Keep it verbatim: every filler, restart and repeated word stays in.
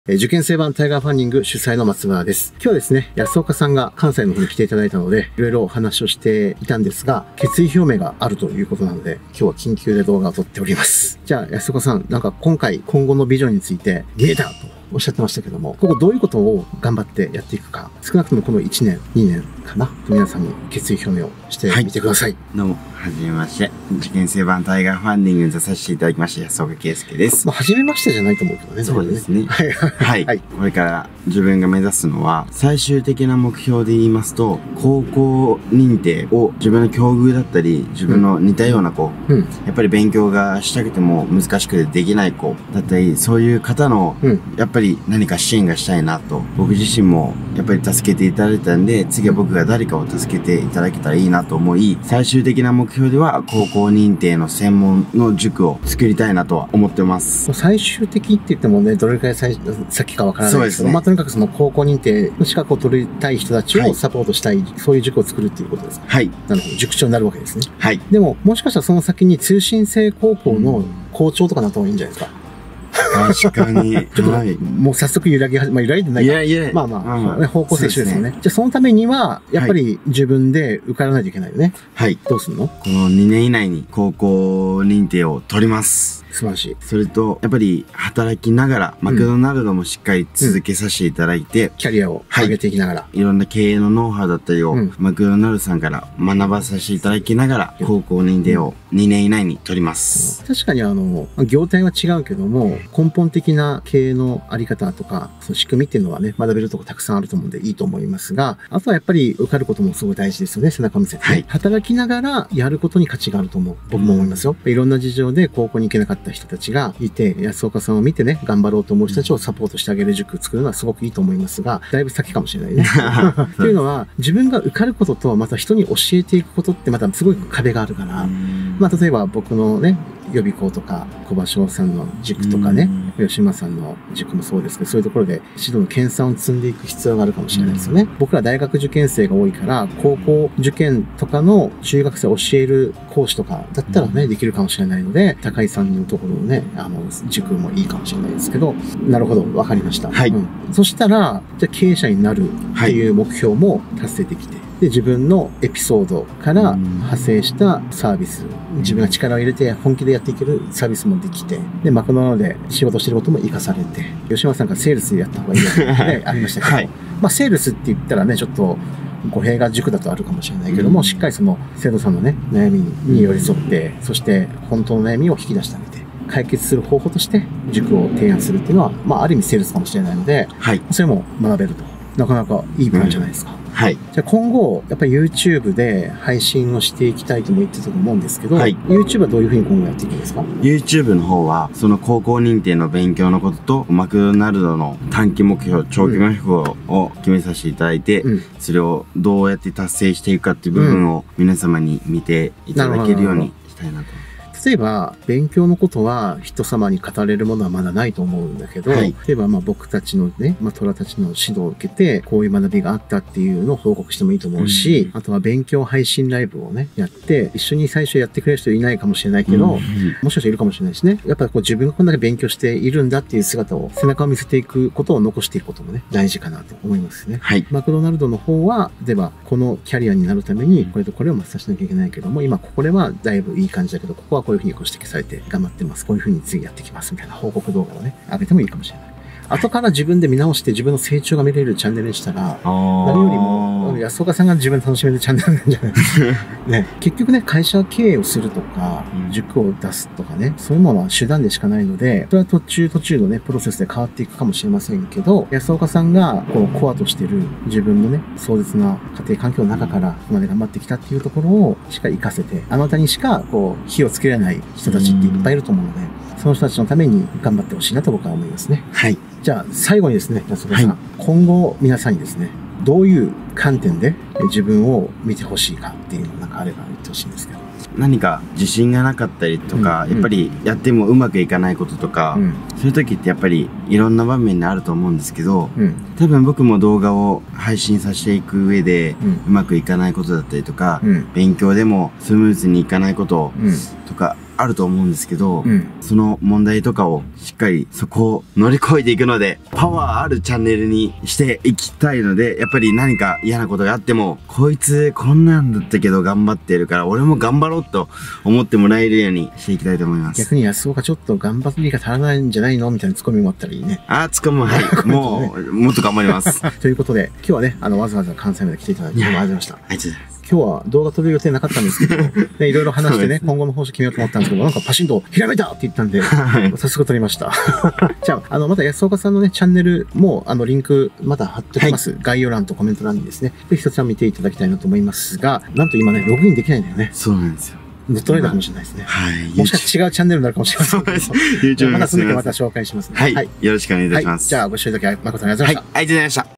受験生版タイガーファンディング主催の松原です。今日はですね、安岡さんが関西の方に来ていただいたので、いろいろお話をしていたんですが、決意表明があるということなので、今日は緊急で動画を撮っております。じゃあ、安岡さん、なんか今回、今後のビジョンについて、リーダーとおっしゃってましたけども、ここどういうことを頑張ってやっていくか、少なくともこのいちねん、にねんかな、皆さんに決意表明をしてみてください。はい、 どうも、はじめまして。受験生版タイガーファンディングに出させていただきました、安岡圭介です。 まあ、はじめましてじゃないと思うけどね。 そうですね。 はい。 はい。はい、これから自分が目指すのは、最終的な目標で言いますと、高校認定を自分の境遇だったり、自分の似たような子、うん、やっぱり勉強がしたくても難しくてできない子だったり、そういう方の、うん、やっぱり何か支援がしたいなと、僕自身もやっぱり助けていただいたんで、次は僕が誰かを助けていただけたらいいなと思い、最終的な目標では高校認定の専門の塾を作りたいなとは思ってます。 最終的って言ってもね、どれくらい先かわからないですけど、ね、まあとにかくその高校認定の資格を取りたい人たちをサポートしたい、はい、そういう塾を作るっていうことですか。 はい。 なるほど。塾長になるわけですね。 はい。 でも、もしかしたらその先に通信制高校の校長とかなった方がいいんじゃないですか。 確かに。 ちょっと、はい、もう早速揺らぎはじ、まあ揺らぎでないか。いやいやまあまあ、うん、方向性一緒ですよね。じゃあそのためには、やっぱり自分で受からないといけないよね。はい。どうすんの？ このにねん以内に高校認定を取ります。 素晴らしい。 それと、やっぱり働きながら、マクドナルドもしっかり続けさせていただいて、うん、 キャリアを上げていきながら、はい、 いろんな経営のノウハウだったりを、うん、マクドナルドさんから学ばさせていただきながら、高校認定をにねん以内に取ります。 確かにあの、業態は違うけども、根本的な経営のあり方とか、その仕組みっていうのはね、学べるとこたくさんあると思うんでいいと思いますが、あとはやっぱり受かることもすごい大事ですよね、背中見せて、ね。はい、働きながらやることに価値があると思う。僕も思いますよ。いろんな事情で高校に行けなかった人たちがいて、安岡さんを見てね、頑張ろうと思う人たちをサポートしてあげる塾を作るのはすごくいいと思いますが、だいぶ先かもしれないね。っていうのは、自分が受かることと、また人に教えていくことってまたすごい壁があるから、まあ例えば僕のね、予備校とか、小葉翔さんの塾とかね、吉間さんの塾もそうですけど、そういうところで指導の研鑽を積んでいく必要があるかもしれないですよね。僕ら大学受験生が多いから、高校受験とかの中学生を教える講師とかだったらね、できるかもしれないので、高井さんのところのね、あの、塾もいいかもしれないですけど、なるほど、わかりました。はい。うん、そしたら、じゃあ経営者になるっていう目標も達成できて、で、自分のエピソードから派生したサービス、自分が力を入れて本気でやっていけるサービスもできて、で、マクドナルドで仕事してることも活かされて、吉間さんがセールスでやった方がいいよってありましたけど、はい、まあ、セールスって言ったらね、ちょっと語弊が塾だとあるかもしれないけども、しっかりその生徒さんのね、悩みに寄り添って、そして本当の悩みを引き出してあげて、解決する方法として塾を提案するっていうのは、まあ、ある意味セールスかもしれないので、はい、それも学べると。なかなかいいプランじゃないですか。うん、はい。じゃあ今後、やっぱり YouTube で配信をしていきたいとも言ってたと思うんですけど、はい、YouTube はどういうふうに今後やっていくんですか？ YouTube の方は、その高校認定の勉強のことと、マクドナルドの短期目標、長期目標を決めさせていただいて、うん、それをどうやって達成していくかっていう部分を皆様に見ていただけるようにしたいなと。 例えば、勉強のことは人様に語れるものはまだないと思うんだけど、はい、例えばまあ僕たちのね、まあ虎たちの指導を受けて、こういう学びがあったっていうのを報告してもいいと思うし、うん、あとは勉強配信ライブをね、やって、一緒に最初やってくれる人いないかもしれないけど、うん、もしかしたらいるかもしれないしね。やっぱりこう自分がこんだけ勉強しているんだっていう姿を、背中を見せていくことを残していくこともね、大事かなと思いますね。はい。マクドナルドの方は、例えばこのキャリアになるために、これとこれをマスターしなきゃいけないけども、今これはだいぶいい感じだけど、ここはこういうふうにご指摘されて、頑張ってます。こういう風に次やってきます。みたいな報告動画をね、上げてもいいかもしれない。後から自分で見直して自分の成長が見れるチャンネルにしたら、何よりも、安岡さんが自分で楽しめるチャンネルなんじゃないですか。ね。結局ね、会社経営をするとか、塾を出すとかね、そういうものは手段でしかないので、それは途中途中のね、プロセスで変わっていくかもしれませんけど、安岡さんが、このコアとしてる自分のね、壮絶な家庭環境の中からここまで頑張ってきたっていうところをしっかり活かせて、あなたにしか、こう、火をつけられない人たちっていっぱいいると思うので、その人たちのために頑張ってほしいなと僕は思いますね。はい。じゃあ、最後にですね、安岡さん、はい、今後皆さんにですね、どういう観点で自分を見てほしいかっていうのがなんかあれば言ってほしいんですけど。 何か自信がなかったりとか、うん、やっぱりやってもうまくいかないこととか、うん、そういう時ってやっぱりいろんな場面であると思うんですけど、うん、多分僕も動画を配信させていく上で、うん、うまくいかないことだったりとか、うん、勉強でもスムーズにいかないこととかあると思うんですけど、 うん、 その問題とかをしっかりそこを乗り越えていくので、パワーあるチャンネルにしていきたいので、やっぱり何か嫌なことがあっても、こいつこんなんだったけど頑張ってるから、俺も頑張ろうと思ってもらえるようにしていきたいと思います。 逆に安岡ちょっと頑張りが足らないんじゃないのみたいなツッコミもあったらいいね。 あー、ツッコミも、はい。もう、もっと頑張ります。 ということで、今日はね、あの、わざわざ関西まで来ていただいて、どうもありがとうございました。 ありがとうございます。 今日は動画撮る予定なかったんですけど、ね、いろいろ話してね、今後の方針決めようと思ったんですけど、なんかパシンとひらめいたって言ったんで、早速撮りました。じゃあ、あの、また安岡さんのね、チャンネルも、あの、リンク、また貼っておきます。はい、概要欄とコメント欄にですね、ぜひそちら見ていただきたいなと思いますが、なんと今ね、ログインできないんだよね。 そうなんですよ。 乗っ取られたかもしれないですね。 はい。 もしかして違うチャンネルになるかもしれません。 そうです。YouTube またその時また紹介しますね。 はい。よろしくお願いいたします。 じゃあ、ご視聴いただき誠にありがとうございました。 はい。ありがとうございました。